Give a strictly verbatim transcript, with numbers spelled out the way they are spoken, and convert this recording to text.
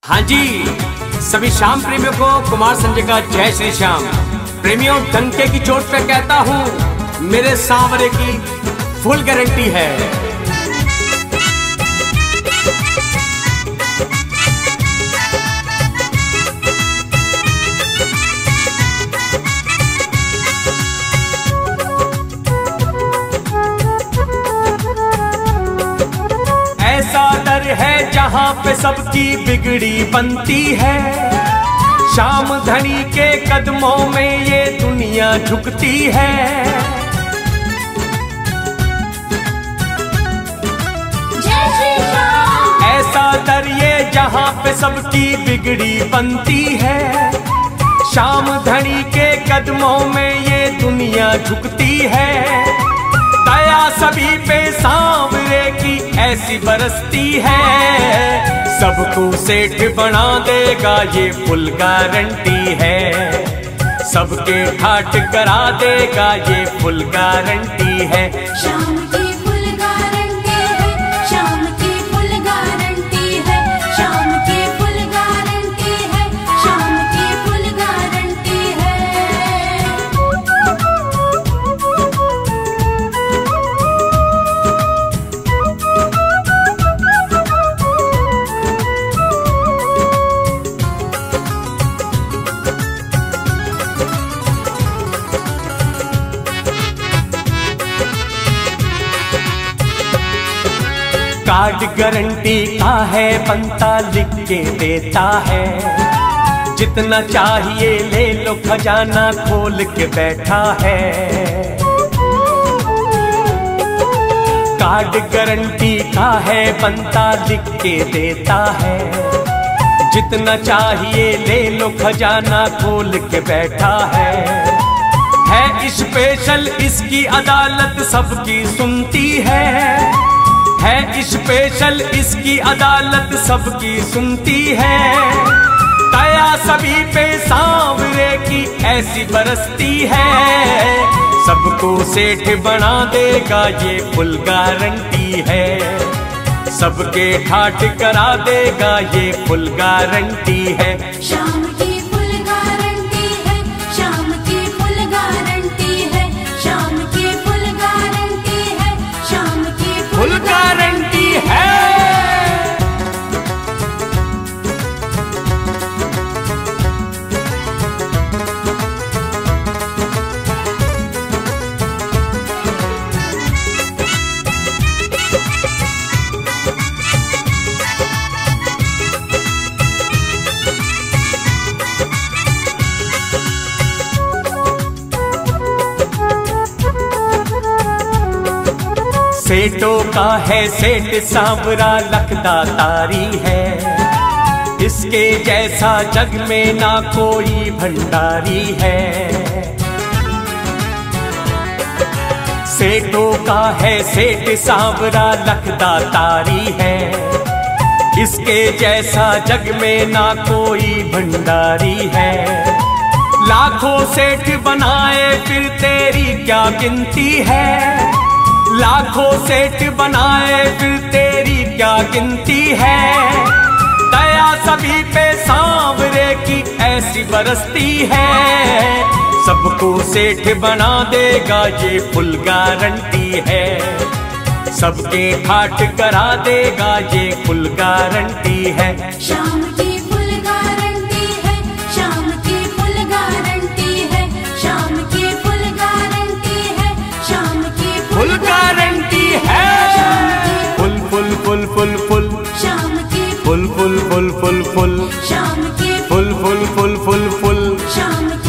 हाँ जी, सभी श्याम प्रेमियों को कुमार संजय का जय श्री श्याम। प्रेमियों, डंके की चोट पे कहता हूँ, मेरे सांवरे की फुल गारंटी है। ऐसा दर है जहाँ पे सबकी बिगड़ी बनती है, श्याम धनी के कदमों में ये दुनिया झुकती है। जय श्री श्याम। ऐसा दर ये जहाँ पे सबकी बिगड़ी बनती है, श्याम धनी के कदमों में ये दुनिया झुकती है। दया सभी पे सांवरे की ऐसी बरसती है, सबको सेठ बना देगा ये फुल गारंटी है। सबके ठाट करा देगा ये फुल गारंटी है। श्याम की फुल गारंटी है, श्याम की फुल गारंटी है, श्याम की फुल गारंटी है, श्याम की फुल गारंटी है। कार्ड गारंटी का है, बनता लिख के देता है। जितना चाहिए ले लो, खजाना खोल के बैठा है। कार्ड गारंटी का है, बनता लिख के देता है। जितना चाहिए ले लो, खजाना खोल के बैठा है। है स्पेशल इसकी अदालत, सबकी सुनती है। है स्पेशल इसकी अदालत, सबकी सुनती है। दया सभी पे सांवरे की ऐसी बरसती है, सबको सेठ बना देगा ये फुल गारंटी है। सबके ठाट करा देगा ये फुल गारंटी है। श्याम की फुल गारंटी है, श्याम की फुल गारंटी है, श्याम की फुल गारंटी है, श्याम की फुल गारंटी है। सेठों का है सेठ सांवरा, लखदा तारी है। इसके जैसा जग में ना कोई भंडारी है। सेठों का है सेठ सांवरा, लखदा तारी है। इसके जैसा जग में ना कोई भंडारी है। लाखों सेठ बनाए फिर तेरी क्या गिनती है। लाखों सेठ बनाए फिर तेरी क्या गिनती है। दया सभी पे सांवरे की ऐसी बरसती है, सबको सेठ बना देगा ये फुल गारंटी है। सबके ठाट करा देगा ये फुल गारंटी है। श्याम की फुल गारंटी है, श्याम की फुल गारंटी है, श्याम की फुल गारंटी है, श्याम की फुल गारंटी है। Full full full full full Shyam की full full full full full Shyam की full full full full full Shyam की